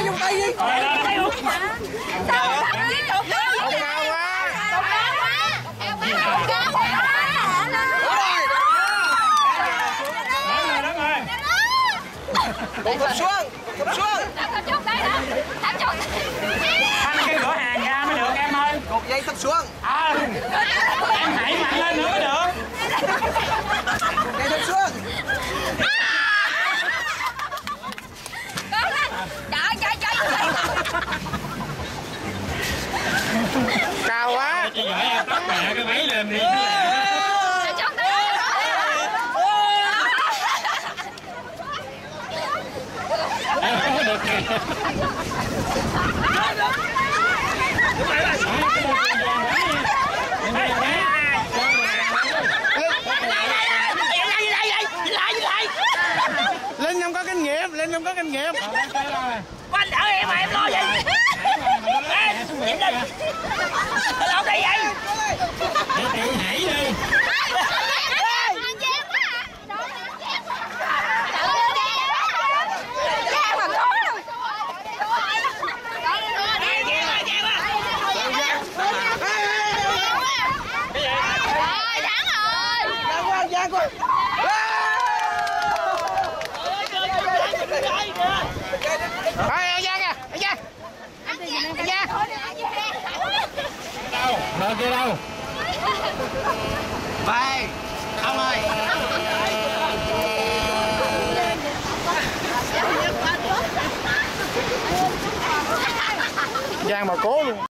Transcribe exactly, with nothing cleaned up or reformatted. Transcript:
vòng tay đi. Cao quá. Thụp xuống, thụp xuống. Thanh cái cửa hàng ra mới được em ơi. Cột dây thụp xuống. Ờ. Em hãy mạnh lên nữa mới được. Dây thụp xuống. Trời trời trời. Cao quá. Chị gửi em tắt mẹ cái máy lên đi. Em không có được kìa. Linh không có kinh nghiệm, Linh không có kinh nghiệm. Anh đỡ em mà em lo gì? Ê, nhìn đi. Đâu đây vậy? Chị hãy đi. Mở kia đâu? Vậy, ông ơi. Giang mà cố luôn.